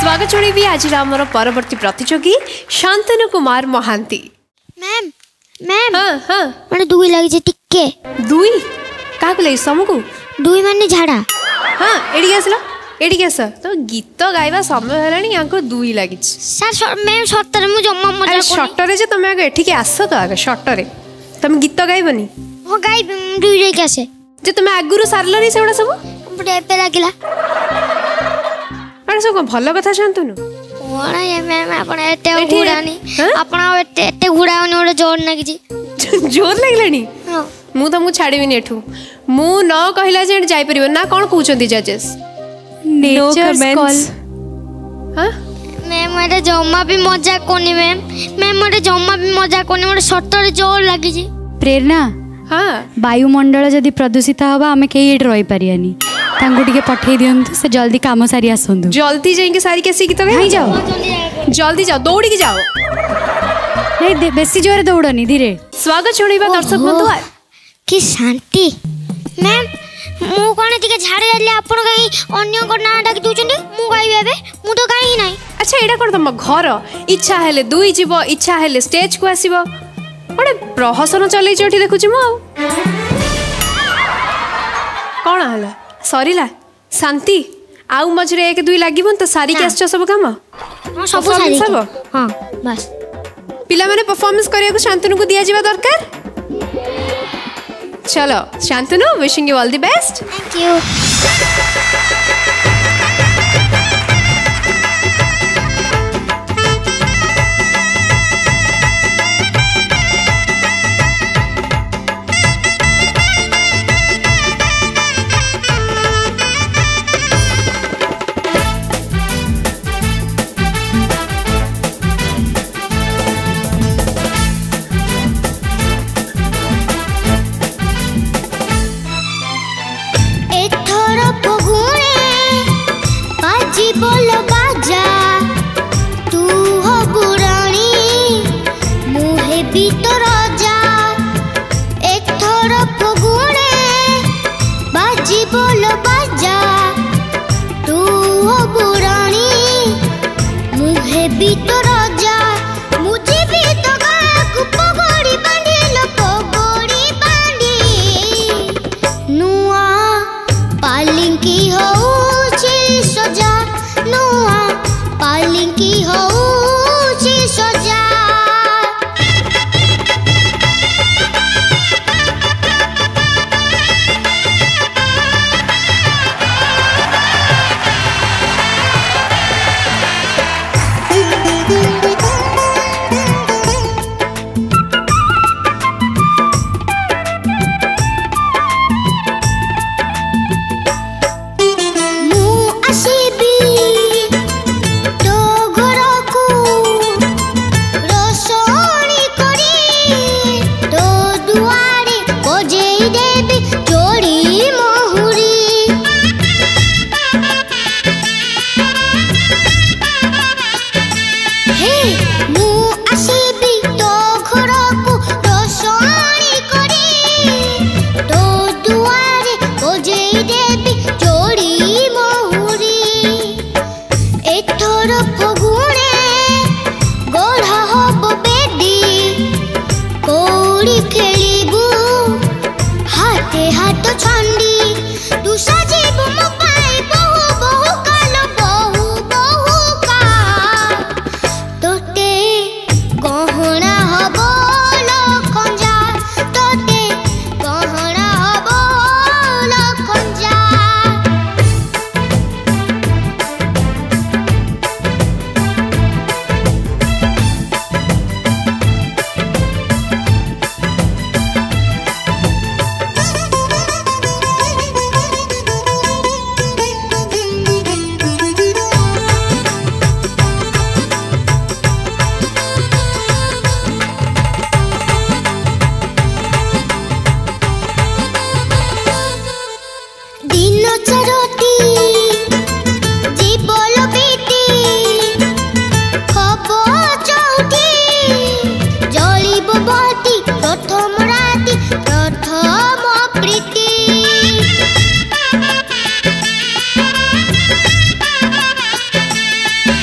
स्वागत जणेबी आज आमर परवर्ती प्रतियोगी शांतनु कुमार महांती। मैम मैम हाँ हाँ मैंने दुई लगी टिके दुई क्या लगे समको दुई माने झाड़ा हाँ एडी आसला एडी आस तो गीत गाइबा समय हेलानी यांको दुई लागि सर मैम सटरे मु जम्मा मजा सटरे जे तुम आगे एठी के आस तो आगे सटरे तुम गीत गाइबनी हो गाइ दुई रे कैसे जे तुम आगुरु सारलनी सेडा सब बडे पे लागिला अरे सब भल कथा शांतनु कोना ये मैम आपण एते घुड़ानी आपण एते घुड़ानी ओडे जोर लागि जी जोर लागलानी हां मु तुमको छाड़ीबिनी एठू मु न कहला जे जाई परिबो ना कोन कहउचंदी जजेस नेचर कॉल हां मैम एटे जम्मा भी मजा कोनी मैम एटे जम्मा भी मजा कोनी मोर सटरे जोर लागि जी प्रेरणा हाँ वायुमंडल जदि प्रदूषित हवा आमे केही रही परियानी तांको टिके पठेई दियंतु से जल्दी काम सारी आसंतु जल्दी जाइके सारी के गीत गाई जाओ जल्दी जाओ दौड़ी के जाओ नहीं बेसी जोरे दौड़नी धीरे स्वागत छोड़ीबा दर्शक बंधु कि शांति मैम मु कोन टिके झाड़ी आले आपण कहीं अन्य को ना डाक दोचंदी मु गाइबे एबे मु तो गाई नाही। अच्छा एडा कोन तम घर इच्छा हेले दुई जीव इच्छा हेले स्टेज को आसीबो बड़े प्रहसन चलै छै देखु छी मु कोन हला सरीला शांति आउ मझरे एक दुई लागिबन तो सारी के आछो सब काम हां सब सारी सब हां बस पिला माने परफॉर्मेंस करिया को शांतनु को दिया जीवा दरकार। चलो Shantanu wishing you all the best. Thank you.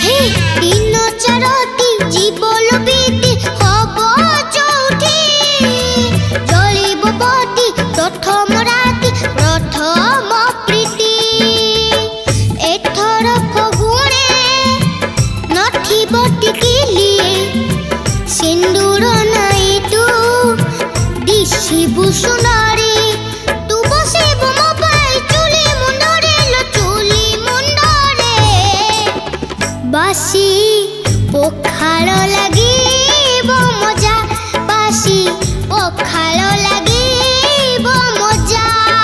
दिन चारती जीवन बीती हब चौठी जलिब बती प्रथम राति प्रथम प्रीति एथर फगुणे नथिब टिकिली सिंदूर नाई तू दिशिबु सुनारी तू बसिबु मो पाई चुली मुंडरे लो चुली मुंडरे बासी पखाल लागिबो मजा बासी पखाल लागिबो मजा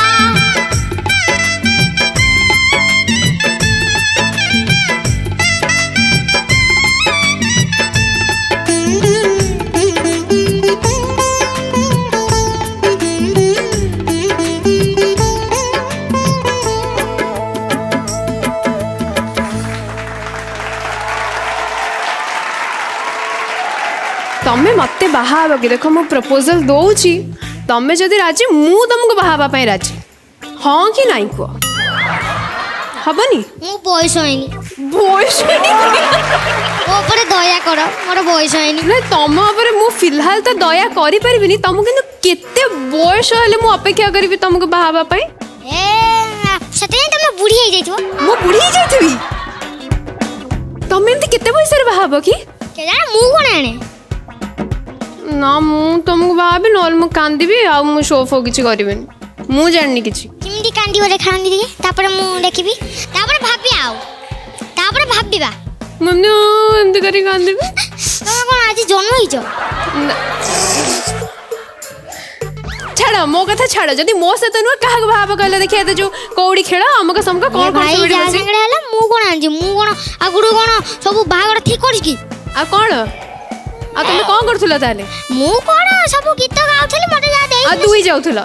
तमे मते बाहा कि देख मु प्रपोजल दौची तमे जदि राजी मु तुमको बाहा पाई राजी हाँ कि नहीं कह हबनी मु बयस होइनी बयस ओपरे दया कर मोर बयस होइनी ना तम ऊपर मु फिलहाल तो दया करि परिबिनी तुम किंतु केते बयस हेले मु अपेक्षा करबी तुमको बाहा पाई ए सते तमे बुढ़ी हो जाइतो मु बुढ़ी हो जाइतबी तमे एंती केते पैसा रे बाहा कि के जाने मु कोन आने ना मु तुमको बाहाबी नल मु कांदीबी आ मु शो फो किछि करबिनी मु जाननी किछि किमती कांदी बोले खांदी दिए तापर मु देखिबी तापर भाबी आउ तापर भाबीबा मम्मी एंती करी कांदीबी तमे कोन आज जन्म होइछो छाड़ मो कथा छाड़ जदि मो सहित नुह क्या भाव कहले देखिए तो जो कौड़ी खेल अमक समक कौन भाई जा संगड़े हला मु कोन आंजी मु कोन आगुडू कोन सब बाहागर ठीक करिस की आ कौन आ तुम कौन करथुला ताले मु कोन सब गीत गाउथली मटे जा दे आ दुई जाउथुला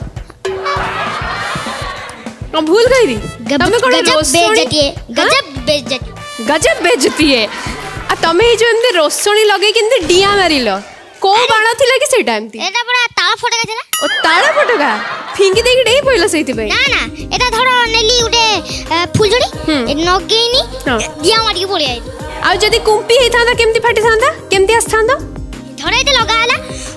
हम भूल गईरी तमे कोन बेइज्जती गजब बेइज्जती है आ तमे जो एंदे रोसणी लगे किंदे डिया मारिलो को बाण थिला कि सेटा एंती एटा बड़ा ताळ फटका थिला ओ ताळा फटका फिंगी देकी डेई पइला सहित पे ना ना एटा धरो नेली उडे फुलझड़ी ए नगेनी डिया मारी पड़ी आई आ जदी कुंपी हेथांदा केमती फाटी थांदा केमती आस्थांदा धराइते लगा हला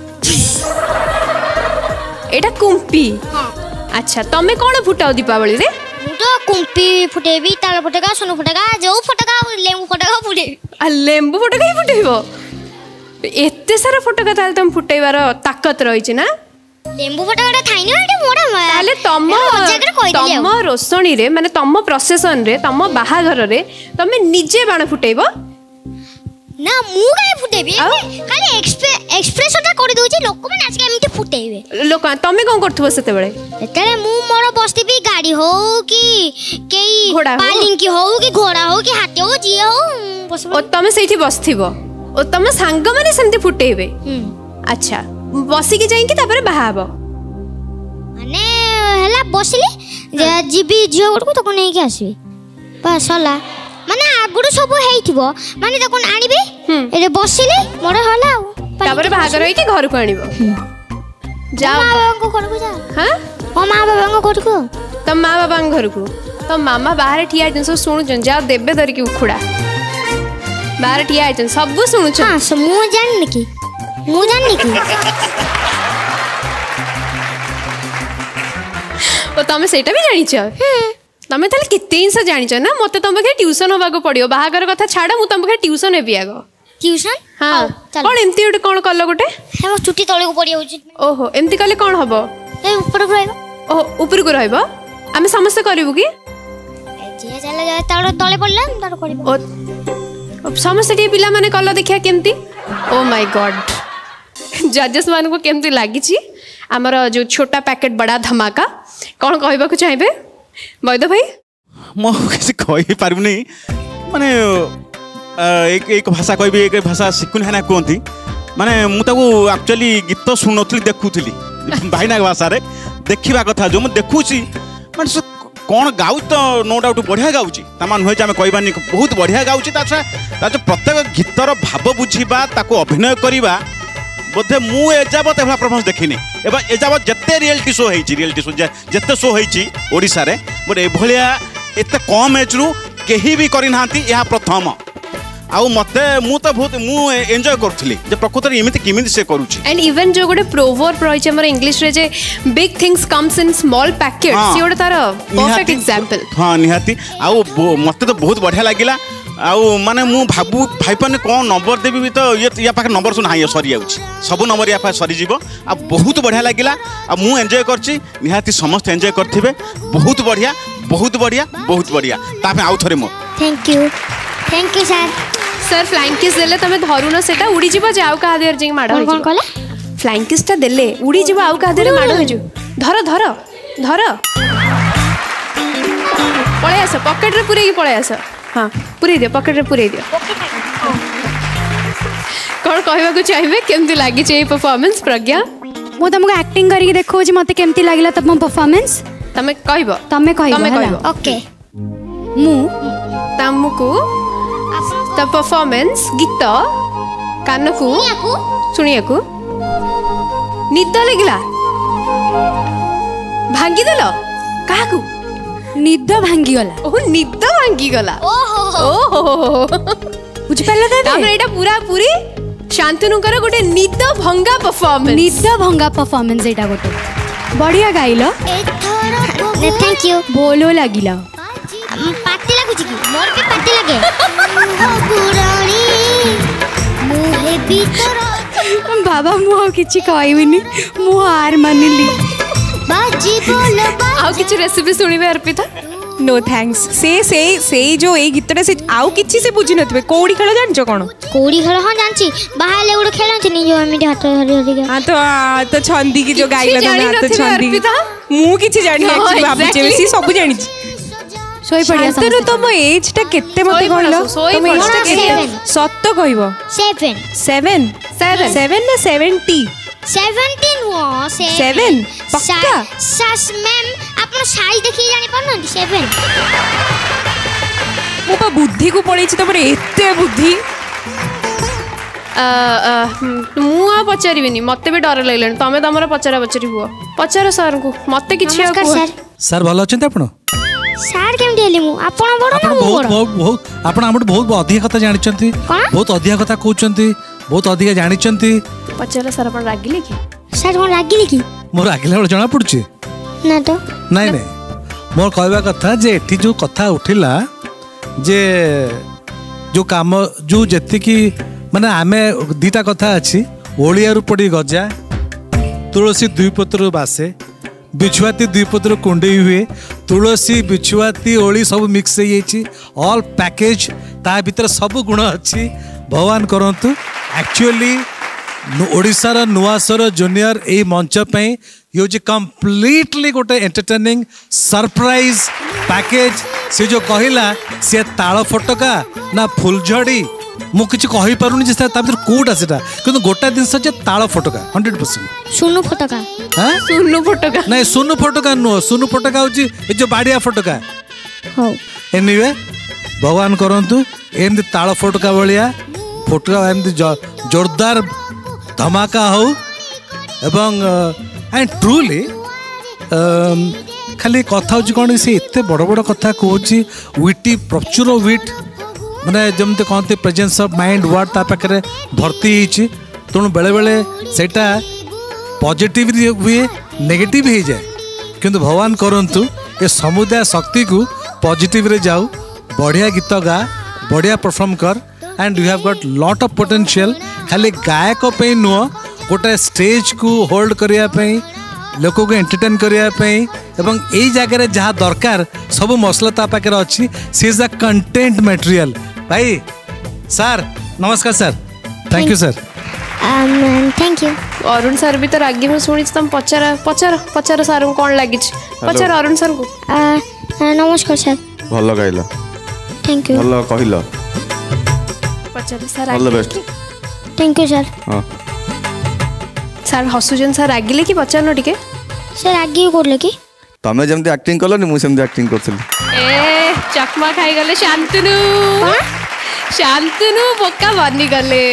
एटा कुंपी हां अच्छा तमे कोन फुटाओ दीपावली रे तो कुंपी फुटेबी ताल फटका सोनो फटका जो फटका लेंबू फटका फुटे आ लेंबू फटका ही फुटेबो एते सारा फटका ताले तुम फुटेबार ताकत रहिछि ना लेंबू फटका थाइनी एटा मोडा ताले तम रोसणी रे माने तम प्रोसेसन रे तम बाहाघर रे तमे निजे बाण फुटेबो ना मु काहे फुटेबी खाली एक्सप्रेशन कर दोछि लोक माने आज के एमती फुटेबे लोक तमे कोन करथबो सेते बेले एतले मु मोर बस्तीबी गाड़ी हो कि केई पालिंकी हो कि घोड़ा हो कि हाथी हो जी हो ओ तमे सेठी बसथिबो ओ तम सांग माने सेमती फुटेबे अच्छा बसी के जाई कि तापर बाहाबो माने हला बसली जीबी जियो गुड को तो नै के आसीबे बस हला माने आगुडू सब हेइथिबो माने त कोन आनिबे एरे बसिले मोर हला तापर बाहागर होई कि घर को आनिबो जाओ मां बाबा को घर को जा हां ओ मां बाबा को घर को तम मां बाबा घर को तो मामा बाहर ठिया जन सब सुनु जन जा देबे धर की उखुडा बाहर ठिया जन सब सुनु छ हां मु जाननी की ओ तमे सेटा भी जानि छ तमे ताले किते इंसा जानि छ ना मते तम के ट्यूशन होबा को पड़ियो बाहागर कथा छाड़ा मु तम के ट्यूशन हेबी आगो ट्यूशन हां कोन एमती उठे कोन कल्लो गुटे हम छुट्टी तळे को पड़ी होछि ओहो एमती कले कोन हबो ए ऊपर को रहबो ओ ऊपर को रहबो आमे समस्त करिवु की जे चला जाय तळे तळे पड़ला तार करबो ओ समस्त टी पिला माने कल्लो देखिया केमती ओ माय गॉड जजेस मान को केमती लागी छी हमर जो छोटा पैकेट बड़ा धमाका कोन कहबा को चाहबे बैद भाई मो किसी कहि पारबनी माने एक भाषा कहबी एक भाषा शिखुन है ना कहती माने मु ताको एक्चुअली गीत सुनथली देखुथली भाईना भाषा रे देखिबा कथा जो मु देखुची माने कौन गाउ तो नो डाउट बढ़िया गाउची तमान होय जे हम कहबानी बहुत बढ़िया गाउची ता जो प्रत्येक गीतर भाव बुझीबा ताको अभिनय करिबा बोधे मु एजाबत एभला परफॉर्मेंस देखिनी एबा एजाबत जत्ते रियलिटी शो जत्ते शो होईची ओडिसा रे बट एभलिया एते कम एज रु केही भी करि नांती या प्रथम आउ मते मु तो बहुत मु एंजॉय करथली जे प्रकृति एमिति किमिति से करूची एंड इवन जो गोटे प्रोवर्ब रहिछ हमर इंग्लिश रे जे big things comes in small packet सी ओटे तार परफेक्ट एग्जांपल हां निहाती आउ मते तो बहुत बढ़िया लागिला आउ माने मु भाबू भाइपने कोन नंबर देबी भी तो या पाखे नंबर सुन हाई सरी जाउची सब नंबर या पाखे सरी जीवो आ बहुत बढ़िया लागिला आ मु एंजॉय करची निहाती समस्त एंजॉय करथिबे बहुत बढ़िया बहुत बढ़िया बहुत बढ़िया तापे आउ थरे मो thank you sir sir flying kiss देले तमे धरुनो सेटा उड़ी जीव जाउ का देर जिंग माडो कोन कहला फ्लाइंग किस ता देले उड़ी जीव आउ का देर माडो हो जो धर धर धर पळे आस पॉकेट रे पुरे की पळे आस हां पुरे दियो पॉकेट रे पुरे दियो कोन कहबा को चाहिबे केमती लागी छै परफॉर्मेंस प्रज्ञा मु तुमको एक्टिंग करके देखो जे मते केमती लागला तम परफॉर्मेंस तमे कहबो तमे कहबो ओके मु तमको त परफॉर्मेंस गीत कान को सुनिया को निद लगिला भांगी देलो काहा को निद भांगी गला ओह निद भांगी गला ओहो बुझ पाला दे हमरा एटा पूरा पूरी शांतनु कर गोटे निद भंगा परफॉर्मेंस निद भंगा परफॉर्मेंस एटा गोटे बढ़िया गाइलो थैंक यू बोलो लागिला पार्टी लागुची की मोर के पार्टी लागे गुराणी मुहे भीतर बाबा मु किछि कहबिनी मु हार मानिली बाजी बोल आउ किछि रेसिपी सुनिबे अर्पिता नो थैंक्स से जो ए गीतटा से आउ किछि से बुझी नथबे कोडी खेल जानछो कोन कोडी खेल हां जानची बाहाले गुड खेलंती नि जो हम हाथ हरि हरि हां तो छंदी की जो गाइला तो हाथ छंदी मु किछि जानि एक्चुअली बाबू जेसी सब जानि सोई पड़िया शांतनु तुम एज टा केते मते कहलो तुम एज टा केते सत्य कहबो 7 ना 70 17 वो 7 पक्का सस मैम अपन साइज देखि जानि पड़न 7 मो बा बुद्धि को पड़ै छी तमरे एते बुद्धि मु आ पचारिबिनी मते भी डर लागलन तमे तमरा पचारा पचारि हुआ पचार सर को मते किछि सर भलो अछंते आपण सर केमती हेली मु आपण बड़ ना बहुत बहुत आपण हमट बहुत अधिक कथा जानिचंती बहुत अधिक कथा कहउचंती बहुत अधिक जानिचंती पचार सर आपण रागिले की सर कोन रागिले की मोर रागिले बड़ जणा पड़ुची ना तो नहीं मोर कहबा कथा जे एठी जो कथा उठिला जे जो काम जो जति की माने आमे दीटा कथा अछि ओलिया रु पड़ी गजा तुलसी दुई पत्र बासे बिछुआती दुई पत्र कुंडई हुए तुलसी बिछुआती ओली सब मिक्स हो जाइए ऑल पैकेज ता भीतर सब गुण अच्छी भगवान करंतु एक्चुअली ओडिशार नुआसर जूनियर ए मंच पे ये कंप्लीटली गोटे एंटरटेनिंग सरप्राइज पैकेज से जो कहला सी ताल फटका ना फुलझड़ी मु किछि कहि पारुनी जे ता भीतर कोडा सेटा किंतु गोटा दिन से ताल फटका 100% सुनु फटका हां सुनु फटका नहीं सुनु फटका नो सुनु फटका होची ए जो बाडिया फटका हो एनीवे भगवान करंतु एमदी ताल फटका बलिया फटका एमदी जोरदार धमाका हो एवं एंड ट्रूली खाली कथा होची कोन से एते बड़ बड़ कथा कहूची विटी प्रचुर विट माने जमते कहते प्रेजेंस ऑफ माइंड वर्ड ता पाखरे भर्ती हिची तेणु बेले बेले सेटा पॉजिटिव हुए नेगेटिव हो जाए किंतु भगवान करंतु ए समुदाय शक्ति को पॉजिटिव रे जाऊ बढ़िया गीत गा बढ़िया परफॉर्म कर and you have got lot of potential खाली गायक पे नुह गोटे स्टेज को होल्ड करिया पे लोक को एंटरटेन करिया पे एवं एई जगह रे जहाँ दरकार सब मसला ता पाखे अच्छी she is a content material भाई सर नमस्कार sir thank you sir thank you Arun sir भी तो रागी में सुनी तुम पचार पचार पचार सर को कौन लगी पचार अरुण सर को नमस्कार सर भलो गाइला थैंक यू भलो कहिला पचार sir all the best thank you sir हां सर हसुजन सर रागिले कि पचार न टिके सर रागी कोले कि तमे जेमते एक्टिंग करलनी मु सेमते एक्टिंग करथली ए चकमा खाई गले शांतनु शांतनु बोका बनी गले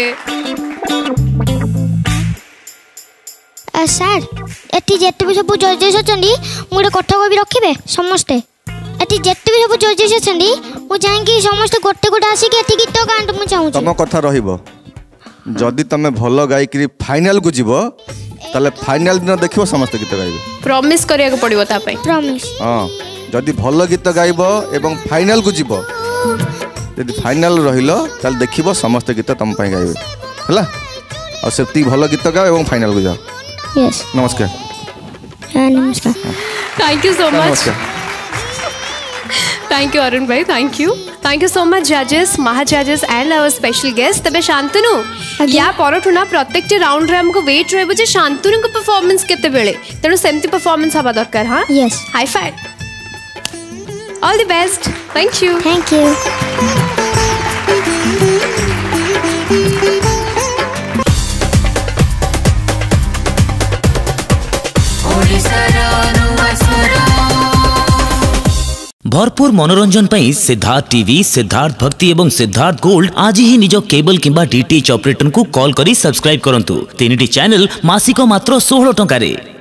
सर एटी जेते भी सब जजेस अछंडी मु गोटे कथा को भी रखिबे समस्ते एटी जेते भी सब जजेस अछंडी मु चाहेंगे समस्त गोटे गोटे आसिक एठी गीत गांट मु चाहूँ तुम कथा रहिबो जदि तमे भल गायकरी फाइनल को जीव ताले फाइनल दिन देखिबो समस्त गीत गाइबे प्रॉमिस करिया को पड़िबो ता पई प्रॉमिस हां जदि भल गीत गाइबो एवं फाइनल को जीव यदि फाइनल रहिलो ताले देखिबो समस्त गीत तम पई गाइबे हला और सेती भल गीत गाओ एवं फाइनल को जाओ यस नमस्कार नमस्कार thank you so much thank you Arun भाई थैंक यू सो मच जजेस महा जजेस एंड आवर स्पेशल गेस्ट तबे शांतनु या परठु ना प्रत्येक राउंड रे हमको वेट रहबो जे शांतनु को परफॉर्मेंस केते बेले तेनु सेमती परफॉर्मेंस हबा दरकार हां yes high five all the best thank you भरपूर मनोरंजन पर सिद्धार्थ टीवी सिद्धार्थ भक्ति एवं सिद्धार्थ गोल्ड आज ही निज केबल किंबा डीटीएच ऑपरेटर को कॉल करी सब्सक्राइब करंतु 3टी चैनल मासिक मात्र 16 टंका रे।